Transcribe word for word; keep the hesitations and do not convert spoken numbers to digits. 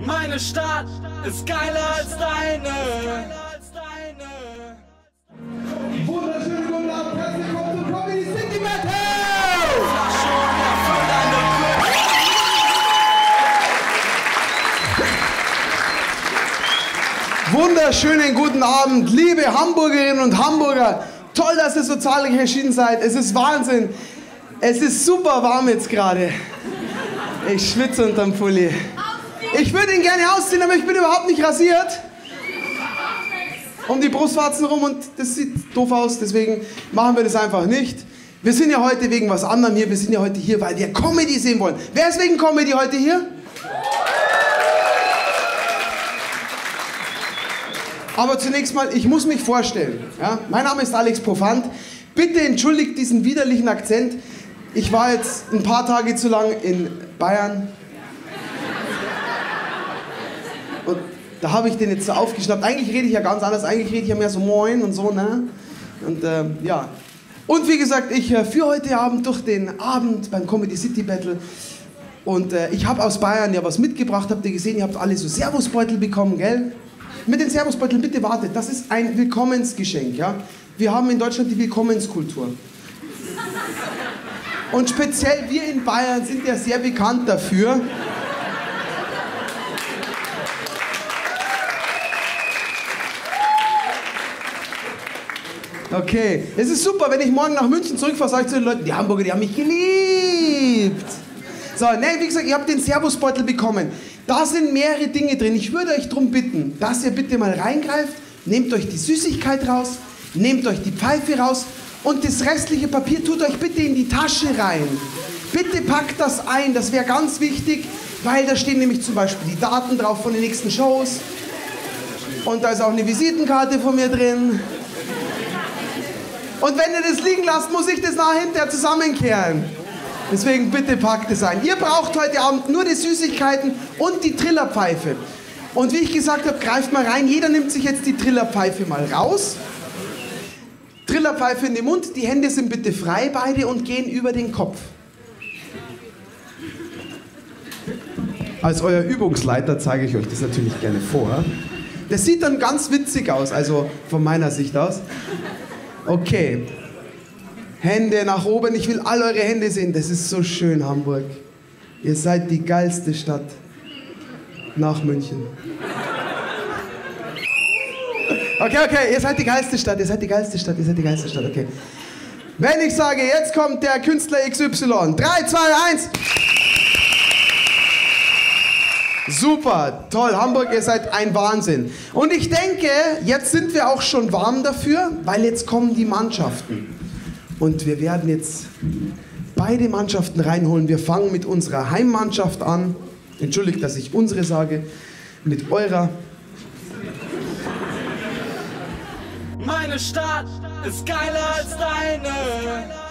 Meine Stadt ist geiler als deine. Wunderschönen guten Abend, herzlich willkommen zu Comedy City Metal! Wunderschönen guten Abend, liebe Hamburgerinnen und Hamburger. Toll, dass ihr so zahlreich erschienen seid. Es ist Wahnsinn. Es ist super warm jetzt gerade. Ich schwitze unterm Pulli. Ich würde ihn gerne ausziehen, aber ich bin überhaupt nicht rasiert. Um die Brustwarzen rum und das sieht doof aus, deswegen machen wir das einfach nicht. Wir sind ja heute wegen was anderem hier. Wir sind ja heute hier, weil wir Comedy sehen wollen. Wer ist wegen Comedy heute hier? Aber zunächst mal, ich muss mich vorstellen. Ja? Mein Name ist Alex Profant. Bitte entschuldigt diesen widerlichen Akzent. Ich war jetzt ein paar Tage zu lang in Bayern. Und da habe ich den jetzt so aufgeschnappt. Eigentlich rede ich ja ganz anders. Eigentlich rede ich ja mehr so Moin und so, ne? Und äh, ja. Und wie gesagt, ich äh, führe heute Abend durch den Abend beim Comedy City Battle. Und äh, ich habe aus Bayern ja was mitgebracht. Habt ihr gesehen? Ihr habt alle so Servusbeutel bekommen, gell? Mit den Servusbeuteln, bitte wartet. Das ist ein Willkommensgeschenk, ja? Wir haben in Deutschland die Willkommenskultur. Und speziell wir in Bayern sind ja sehr bekannt dafür. Okay, es ist super, wenn ich morgen nach München zurückfahre, sage ich zu den Leuten, die Hamburger, die haben mich geliebt. So, ne, wie gesagt, ihr habt den Servusbeutel bekommen. Da sind mehrere Dinge drin. Ich würde euch darum bitten, dass ihr bitte mal reingreift, nehmt euch die Süßigkeit raus, nehmt euch die Pfeife raus und das restliche Papier tut euch bitte in die Tasche rein. Bitte packt das ein, das wäre ganz wichtig, weil da stehen nämlich zum Beispiel die Daten drauf von den nächsten Shows. Und da ist auch eine Visitenkarte von mir drin. Und wenn ihr das liegen lasst, muss ich das nachher hinterher zusammenkehren. Deswegen bitte packt es ein. Ihr braucht heute Abend nur die Süßigkeiten und die Trillerpfeife. Und wie ich gesagt habe, greift mal rein. Jeder nimmt sich jetzt die Trillerpfeife mal raus. Trillerpfeife in den Mund. Die Hände sind bitte frei beide und gehen über den Kopf. Als euer Übungsleiter zeige ich euch das natürlich gerne vor. Das sieht dann ganz witzig aus, also von meiner Sicht aus. Okay. Hände nach oben, ich will all eure Hände sehen. Das ist so schön, Hamburg. Ihr seid die geilste Stadt nach München. Okay, okay, ihr seid die geilste Stadt, ihr seid die geilste Stadt, ihr seid die geilste Stadt, okay. Wenn ich sage, jetzt kommt der Künstler X Y. drei, zwei, eins. Super, toll, Hamburg, ihr seid ein Wahnsinn. Und ich denke, jetzt sind wir auch schon warm dafür, weil jetzt kommen die Mannschaften. Und wir werden jetzt beide Mannschaften reinholen. Wir fangen mit unserer Heimmannschaft an. Entschuldigt, dass ich unsere sage. Mit eurer. Meine Stadt ist geiler als deine.